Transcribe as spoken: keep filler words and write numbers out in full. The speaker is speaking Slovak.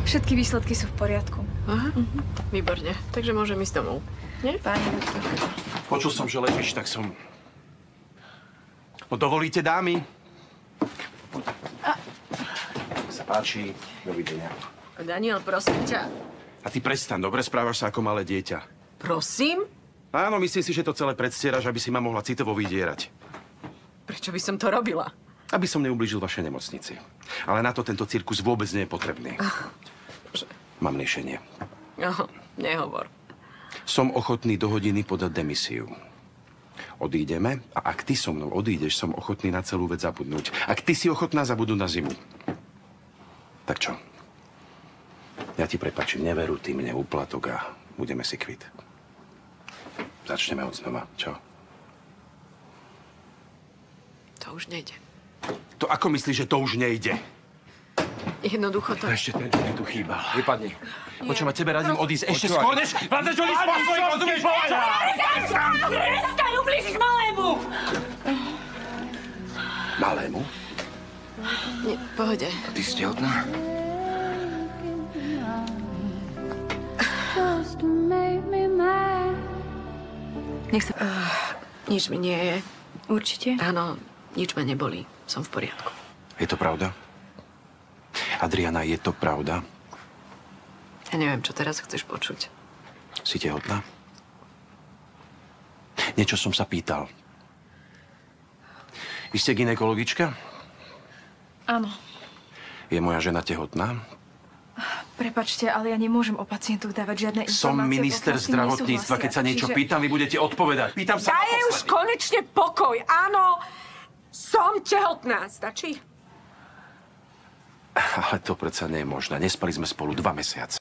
Všetky výsledky sú v poriadku. Aha, uh-huh. Výborne. Takže môžem ísť domov. Nie? Pani doktor. Počul som, že ležíš, tak som... No dovolíte, dámy? A... sa páči. Dovidenia. Daniel, prosím ťa. A ty prestan, dobre správaš sa ako malé dieťa. Prosím? Áno, myslím si, že to celé predstieraš, aby si ma mohla citovo vydierať. Prečo by som to robila? Aby som neublížil vašej nemocnici. Ale na to tento cirkus vôbec nie je potrebný. Že... Mám riešenie. Aha, nehovor. Som ochotný do hodiny podať demisiu. Odídeme a ak ty so mnou odídeš, som ochotný na celú vec zabudnúť. Ak ty si ochotná zabudnúť na zimu. Tak čo? Ja ti prepáčim neveru, ty mne úplatok a budeme si kvit. Začneme od znova. Čo? To už nejde. To ako myslíš, že to už nejde? Jednoducho to... A ešte ten, čo mi tu chýbal. Vypadni. Počúva, tebe radím odísť ešte Počúvaj. skôr, než vám začali spôsobiť, rozumieš? Prestaň, ublížiš malému! Malému? Nie, pohode. Ty si tehotná? Nech sa... Uh, nič mi nie je. Určite? Áno, nič ma nebolí. Som v poriadku. Je to pravda? Adriana, je to pravda? Ja neviem, čo teraz chceš počuť. Si tehotná? Niečo som sa pýtal. Vy ste gynekologička? Áno. Je moja žena tehotná? Prepačte, ale ja nemôžem o pacientoch dávať žiadne informácie. Som minister pokiaľ s tým zdravotníctva. Keď sa niečo nesúhlasia. pýtam, vy budete odpovedať. Pýtam sa Daj jej už naposledy. konečne pokoj. Áno, som tehotná. Stačí? Ale to predsa nie je možné. Nespali sme spolu dva mesiace.